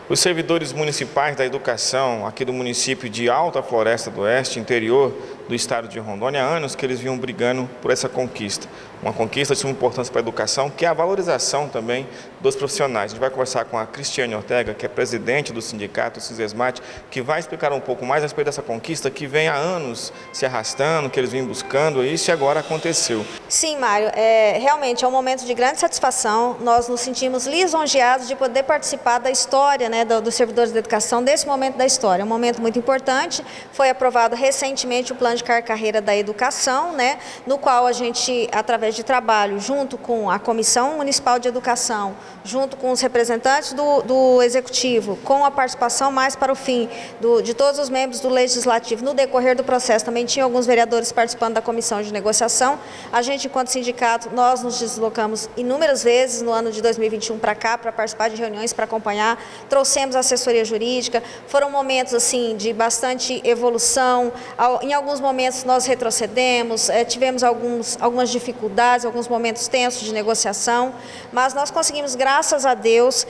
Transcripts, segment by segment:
Os servidores municipais da educação aqui do município de Alta Floresta do Oeste, interior do estado de Rondônia, há anos que eles vinham brigando por essa conquista. Uma conquista de suma importância para a educação, que é a valorização também dos profissionais. A gente vai conversar com a Cristiane Ortega, que é presidente do sindicato CISESMAT, que vai explicar um pouco mais a respeito dessa conquista que vem há anos se arrastando, que eles vinham buscando, e isso agora aconteceu. Sim, Mário, realmente é um momento de grande satisfação. Nós nos sentimos lisonjeados de poder participar da história, dos servidores da educação, desse momento da história. É um momento muito importante. Foi aprovado recentemente o plano de carreira da educação, no qual a gente, através de trabalho, junto com a Comissão Municipal de Educação, junto com os representantes do Executivo, com a participação mais para o fim de todos os membros do Legislativo, no decorrer do processo, também tinha alguns vereadores participando da Comissão de Negociação. A gente, enquanto sindicato, nós nos deslocamos inúmeras vezes no ano de 2021 para cá, para participar de reuniões, para acompanhar, trouxemos assessoria jurídica, foram momentos assim de bastante evolução, em alguns momentos nós retrocedemos, tivemos algumas dificuldades, alguns momentos tensos de negociação, mas nós conseguimos, graças a Deus,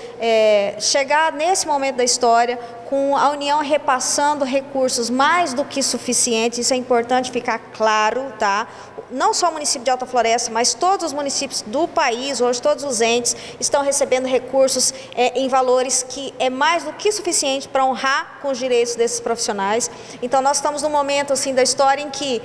chegar nesse momento da história com a União repassando recursos mais do que suficientes. Isso é importante ficar claro, tá? Não só o município de Alta Floresta, mas todos os municípios do país, hoje todos os entes estão recebendo recursos em valores que é mais do que suficiente para honrar com os direitos desses profissionais. Então nós estamos num momento assim da história em que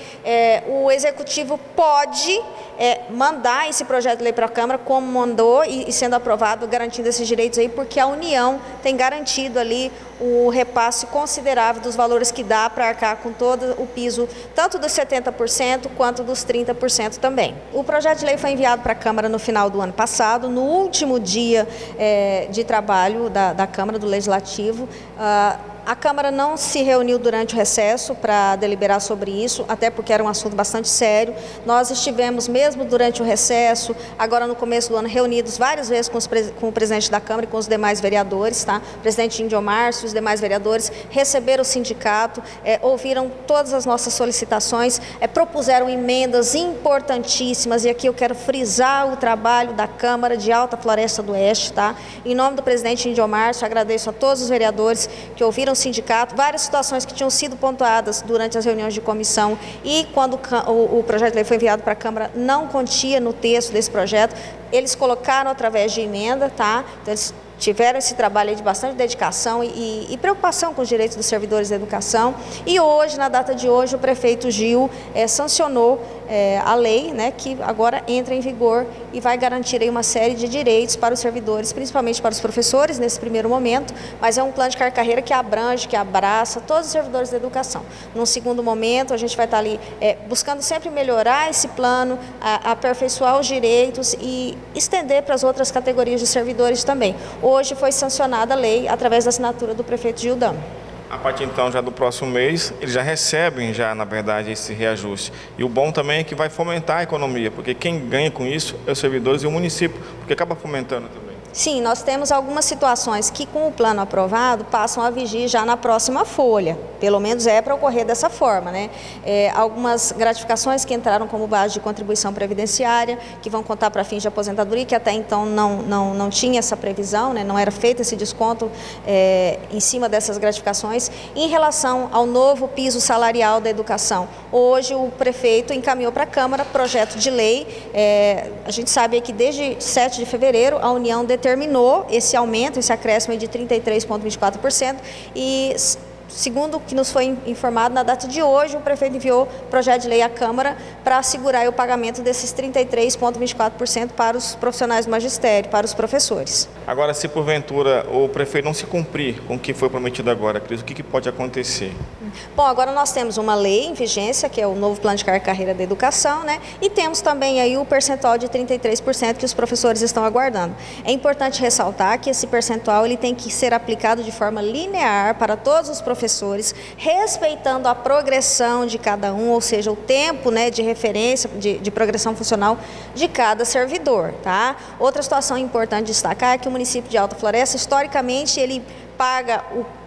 o Executivo pode mandar esse projeto de lei para a Câmara, como mandou e sendo aprovado, garantindo esses direitos aí, porque a União tem garantido ali o repasse considerável dos valores que dá para arcar com todo o piso, tanto dos 70% quanto dos 30% também. O projeto de lei foi enviado para a Câmara no final do ano passado, no último dia de trabalho da Câmara, do Legislativo. A Câmara não se reuniu durante o recesso para deliberar sobre isso, até porque era um assunto bastante sério. Nós estivemos, mesmo durante o recesso, agora no começo do ano, reunidos várias vezes com o presidente da Câmara e com os demais vereadores, tá? O presidente Índio Márcio e os demais vereadores receberam o sindicato, ouviram todas as nossas solicitações, propuseram emendas importantíssimas, e aqui eu quero frisar o trabalho da Câmara de Alta Floresta do Oeste, tá? Em nome do presidente Índio Márcio, agradeço a todos os vereadores que ouviram o sindicato, várias situações que tinham sido pontuadas durante as reuniões de comissão, e quando o projeto de lei foi enviado para a Câmara não continha no texto desse projeto, eles colocaram através de emenda, tá? Então eles tiveram esse trabalho de bastante dedicação e preocupação com os direitos dos servidores da educação, e hoje, na data de hoje, o prefeito Gil sancionou a lei, que agora entra em vigor e vai garantir aí uma série de direitos para os servidores, principalmente para os professores nesse primeiro momento, mas é um plano de carreira que abrange, que abraça todos os servidores da educação. Num segundo momento, a gente vai estar ali buscando sempre melhorar esse plano, aperfeiçoar os direitos e estender para as outras categorias de servidores também. Hoje foi sancionada a lei através da assinatura do prefeito Gildão. A partir então já do próximo mês, eles já recebem na verdade, esse reajuste. E o bom também é que vai fomentar a economia, porque quem ganha com isso é os servidores e o município, porque acaba fomentando também. Sim, nós temos algumas situações que, com o plano aprovado, passam a vigir já na próxima folha. Pelo menos para ocorrer dessa forma, algumas gratificações que entraram como base de contribuição previdenciária, que vão contar para fins de aposentadoria, que até então não tinha essa previsão, não era feito esse desconto em cima dessas gratificações. Em relação ao novo piso salarial da educação, hoje o prefeito encaminhou para a Câmara projeto de lei. A gente sabe que desde 7 de fevereiro a União determinou esse aumento, esse acréscimo de 33,24%, e segundo o que nos foi informado, na data de hoje, o prefeito enviou projeto de lei à Câmara para assegurar o pagamento desses 33,24% para os profissionais do magistério, para os professores. Agora, se porventura o prefeito não se cumprir com o que foi prometido agora, Cris, o que pode acontecer? Bom, agora nós temos uma lei em vigência, que é o novo plano de carreira da educação, e temos também aí o percentual de 33% que os professores estão aguardando. É importante ressaltar que esse percentual ele tem que ser aplicado de forma linear para todos os professores, respeitando a progressão de cada um, ou seja, o tempo de referência, de progressão funcional de cada servidor, tá? Outra situação importante de destacar é que o município de Alta Floresta, historicamente, ele paga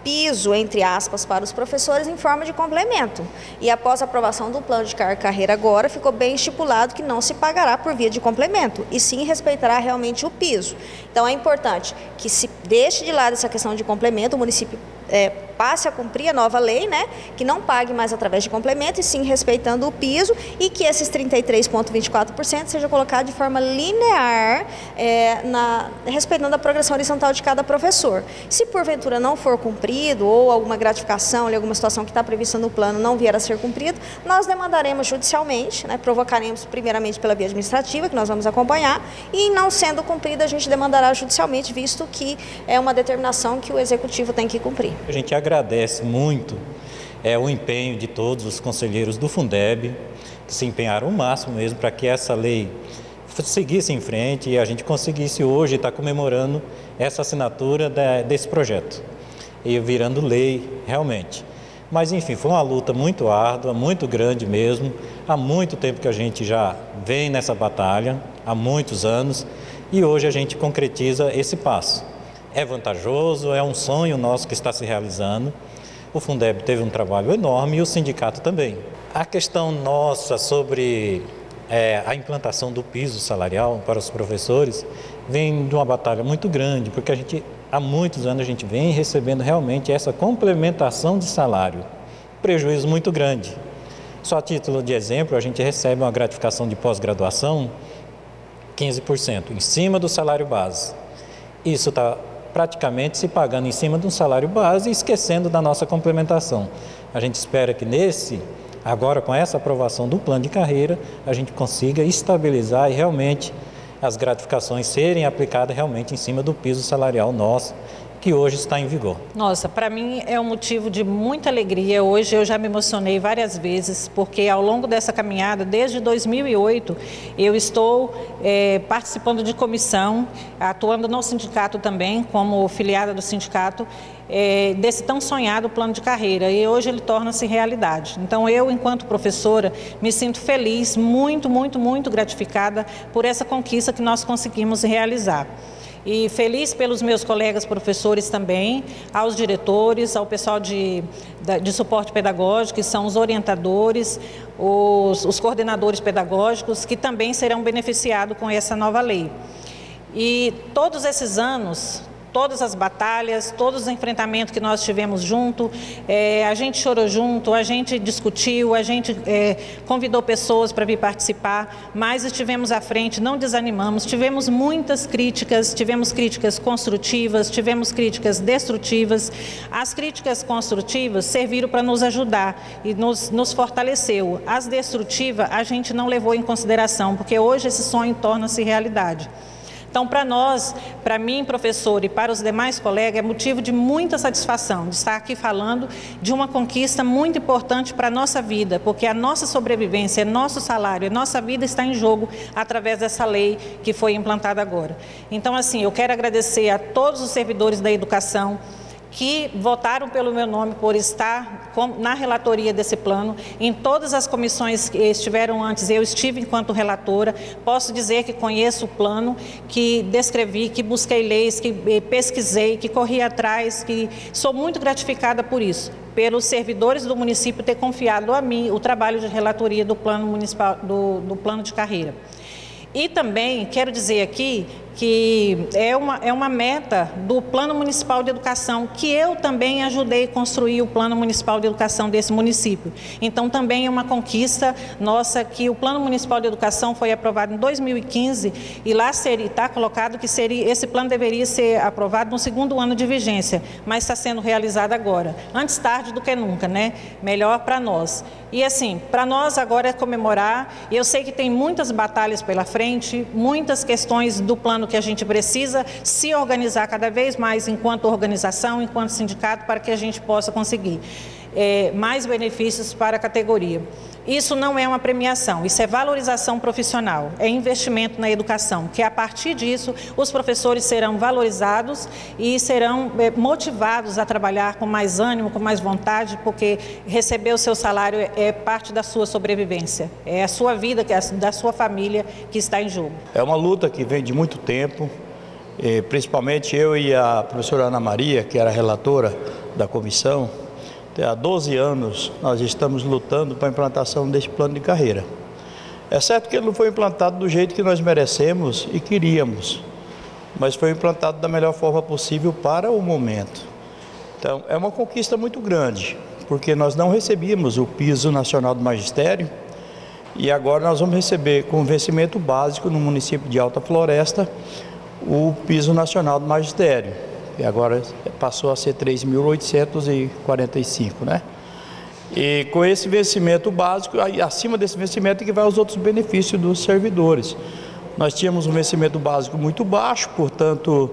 piso, entre aspas, para os professores em forma de complemento. E após a aprovação do plano de carreira agora, ficou bem estipulado que não se pagará por via de complemento, e sim respeitará realmente o piso. Então é importante que se deixe de lado essa questão de complemento, o município passe a cumprir a nova lei, né, que não pague mais através de complemento, e sim respeitando o piso, e que esses 33,24% seja colocado de forma linear, respeitando a progressão horizontal de cada professor. Se porventura não for cumprido, ou alguma gratificação, ou alguma situação que está prevista no plano não vier a ser cumprido, nós demandaremos judicialmente, né, provocaremos primeiramente pela via administrativa, que nós vamos acompanhar, e não sendo cumprida, a gente demandará judicialmente, visto que é uma determinação que o executivo tem que cumprir. A gente agradece muito o empenho de todos os conselheiros do Fundeb, que se empenharam o máximo mesmo para que essa lei seguisse em frente e a gente conseguisse hoje estar comemorando essa assinatura desse projeto e virando lei realmente. Mas enfim, foi uma luta muito árdua, muito grande mesmo. Há muito tempo que a gente já vem nessa batalha, há muitos anos, e hoje a gente concretiza esse passo. É vantajoso, é um sonho nosso que está se realizando. O Fundeb teve um trabalho enorme e o sindicato também. A questão nossa sobre a implantação do piso salarial para os professores vem de uma batalha muito grande, porque há muitos anos a gente vem recebendo realmente essa complementação de salário. Prejuízo muito grande. Só a título de exemplo, a gente recebe uma gratificação de pós-graduação 15% em cima do salário base. Isso está praticamente se pagando em cima de um salário base e esquecendo da nossa complementação. A gente espera que agora com essa aprovação do plano de carreira, a gente consiga estabilizar e realmente as gratificações serem aplicadas realmente em cima do piso salarial nosso, que hoje está em vigor. Nossa, para mim é um motivo de muita alegria. Hoje eu já me emocionei várias vezes, porque ao longo dessa caminhada, desde 2008, eu estou participando de comissão, atuando no sindicato também, como filiada do sindicato, desse tão sonhado plano de carreira, e hoje ele torna-se realidade. Então eu, enquanto professora, me sinto feliz, muito, muito, muito gratificada por essa conquista que nós conseguimos realizar. E feliz pelos meus colegas professores também, aos diretores, ao pessoal de suporte pedagógico, que são os orientadores, os coordenadores pedagógicos, que também serão beneficiados com essa nova lei. E todos esses anos, todas as batalhas, todos os enfrentamentos que nós tivemos junto, a gente chorou junto, a gente discutiu, a gente convidou pessoas para vir participar, mas estivemos à frente, não desanimamos, tivemos muitas críticas, tivemos críticas construtivas, tivemos críticas destrutivas. As críticas construtivas serviram para nos ajudar e nos fortaleceu. As destrutivas a gente não levou em consideração, porque hoje esse sonho torna-se realidade. Então, para nós, para mim, professor, e para os demais colegas, é motivo de muita satisfação de estar aqui falando de uma conquista muito importante para a nossa vida, porque a nossa sobrevivência, nosso salário, nossa vida está em jogo através dessa lei que foi implantada agora. Então, assim, eu quero agradecer a todos os servidores da educação que votaram pelo meu nome por estar na relatoria desse plano. Em todas as comissões que estiveram antes, eu estive enquanto relatora. Posso dizer que conheço o plano, que descrevi, que busquei leis, que pesquisei, que corri atrás, que sou muito gratificada por isso, pelos servidores do município ter confiado a mim o trabalho de relatoria do plano municipal, do plano de carreira. E também quero dizer aqui que é uma meta do Plano Municipal de Educação, que eu também ajudei a construir o Plano Municipal de Educação desse município. Então, também é uma conquista nossa que o Plano Municipal de Educação foi aprovado em 2015 e lá está colocado que esse plano deveria ser aprovado no segundo ano de vigência, mas está sendo realizado agora. Antes tarde do que nunca, né? Melhor para nós. E assim, para nós agora é comemorar, e eu sei que tem muitas batalhas pela frente, muitas questões do plano que a gente precisa se organizar cada vez mais enquanto organização, enquanto sindicato, para que a gente possa conseguir mais benefícios para a categoria. Isso não é uma premiação, isso é valorização profissional, é investimento na educação, que a partir disso os professores serão valorizados e serão motivados a trabalhar com mais ânimo, com mais vontade, porque receber o seu salário é parte da sua sobrevivência, é a sua vida, da sua família que está em jogo. É uma luta que vem de muito tempo, principalmente eu e a professora Ana Maria, que era relatora, da comissão, há 12 anos nós estamos lutando para a implantação deste plano de carreira. É certo que ele não foi implantado do jeito que nós merecemos e queríamos, mas foi implantado da melhor forma possível para o momento. Então, é uma conquista muito grande, porque nós não recebíamos o piso nacional do magistério e agora nós vamos receber com vencimento básico no município de Alta Floresta o piso nacional do magistério, que agora passou a ser 3.845, né? E com esse vencimento básico, acima desse vencimento é que vai os outros benefícios dos servidores. Nós tínhamos um vencimento básico muito baixo, portanto,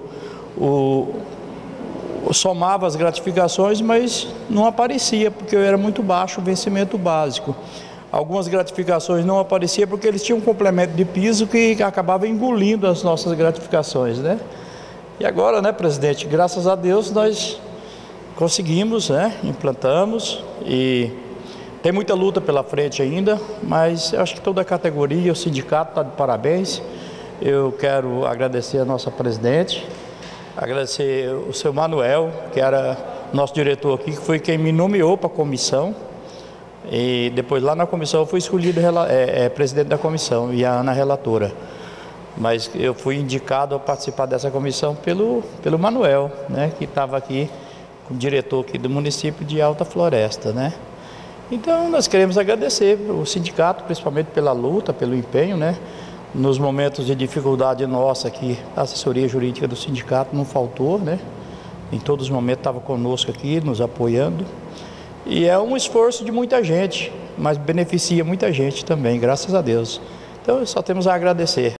somava as gratificações, mas não aparecia, porque era muito baixo o vencimento básico. Algumas gratificações não apareciam porque eles tinham um complemento de piso que acabava engolindo as nossas gratificações, né? E agora, né, presidente, graças a Deus nós conseguimos, né, implantamos e tem muita luta pela frente ainda, mas eu acho que toda a categoria, o sindicato está de parabéns. Eu quero agradecer a nossa presidente, agradecer o seu Manuel, que era nosso diretor aqui, que foi quem me nomeou para a comissão. E depois lá na comissão eu fui escolhido presidente da comissão e a Ana relatora. Mas eu fui indicado a participar dessa comissão pelo Manuel, né, que estava aqui como diretor aqui do município de Alta Floresta, né. Então nós queremos agradecer o sindicato, principalmente pela luta, pelo empenho, né. Nos momentos de dificuldade nossa aqui, a assessoria jurídica do sindicato não faltou, né. Em todos os momentos estava conosco aqui, nos apoiando. E é um esforço de muita gente, mas beneficia muita gente também, graças a Deus. Então, só temos a agradecer.